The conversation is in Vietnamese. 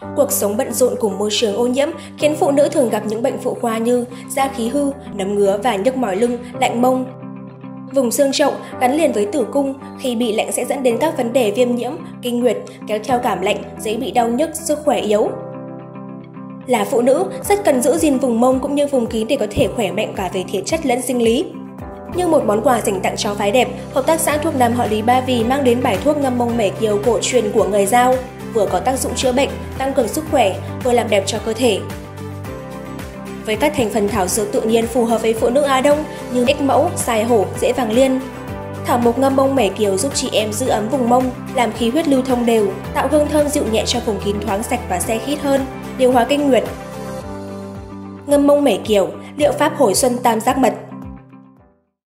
Cuộc sống bận rộn cùng môi trường ô nhiễm khiến phụ nữ thường gặp những bệnh phụ khoa như da khí hư, nấm ngứa và nhức mỏi lưng, lạnh mông. Vùng xương chậu gắn liền với tử cung, khi bị lạnh sẽ dẫn đến các vấn đề viêm nhiễm, kinh nguyệt, kéo theo cảm lạnh, dễ bị đau nhức, sức khỏe yếu. Là phụ nữ, rất cần giữ gìn vùng mông cũng như vùng kín để có thể khỏe mạnh cả về thể chất lẫn sinh lý. Như một món quà dành tặng cho phái đẹp, hợp tác xã thuốc nam họ Lý Ba Vì mang đến bài thuốc ngâm mông mẻ kiều cổ truyền của người Dao, vừa có tác dụng chữa bệnh, tăng cường sức khỏe, vừa làm đẹp cho cơ thể. Với các thành phần thảo dược tự nhiên phù hợp với phụ nữ Á Đông như ếch mẫu, xài hổ, rễ vàng liên. Thảo mộc ngâm mông mẻ kiều giúp chị em giữ ấm vùng mông, làm khí huyết lưu thông đều, tạo hương thơm dịu nhẹ cho vùng kín thoáng sạch và se khít hơn, điều hòa kinh nguyệt. Ngâm mông mẻ kiều, liệu pháp hồi xuân tam giác mật.